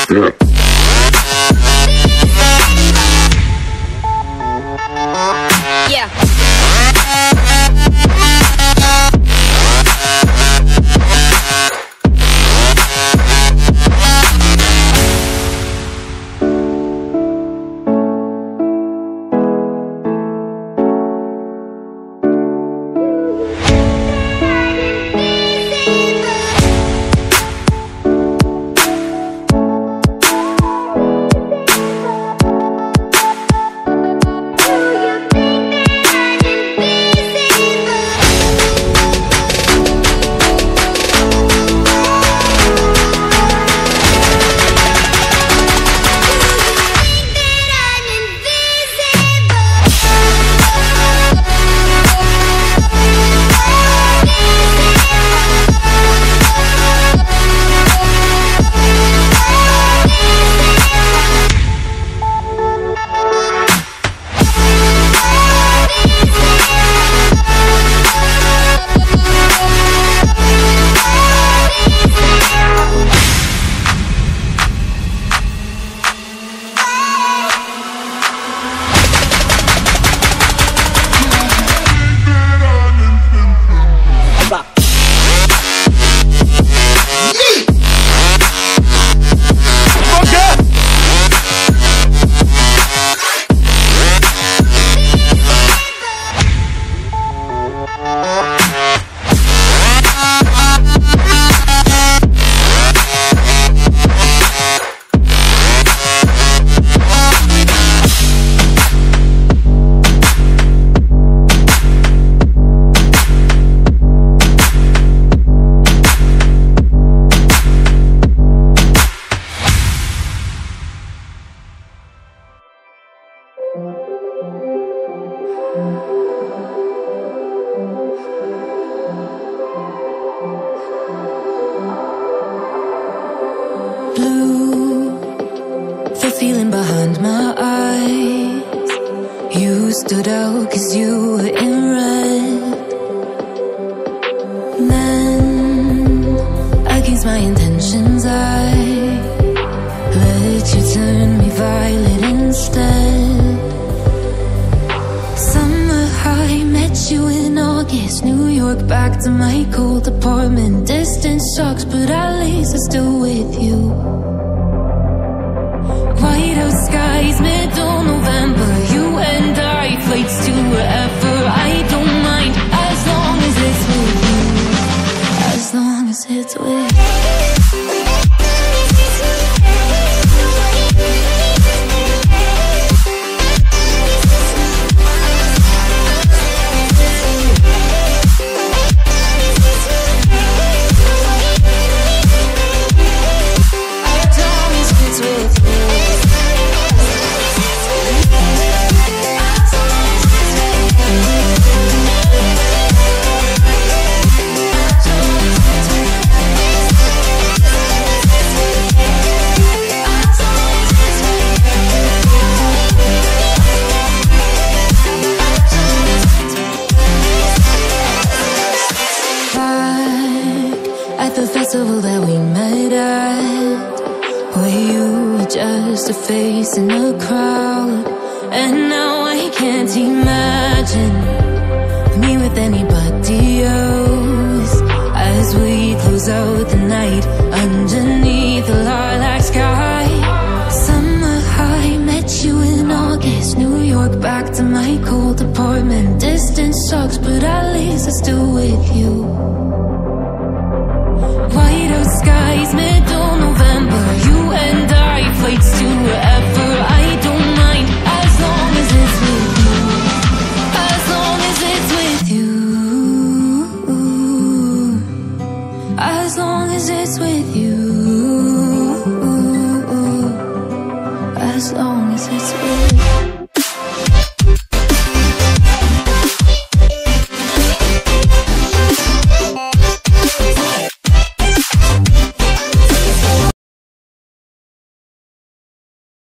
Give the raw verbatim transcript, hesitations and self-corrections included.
step. Yeah. Blue, the feeling behind my eyes. You stood out cause you were in red. Then, against my intentions, I let you turn me violet instead. Summer high, met you in August. New York, back to my cold apartment. Distance sucks, but at least I'm still with you. White out skies, middle November. You and I, flights to wherever. I don't mind, as long as it's with you. As long as it's with you. The festival that we met at, where you were just a face in the crowd. And now I can't imagine me with anybody else. As we close out the night underneath the lilac sky. Summer high, met you in August. New York, back to my cold apartment. Distance sucks, but at least I'm still with you. White out skies, middle November. You and I, flights to wherever. I don't mind, as long as it's with you. As long as it's with you. As long as it's with you.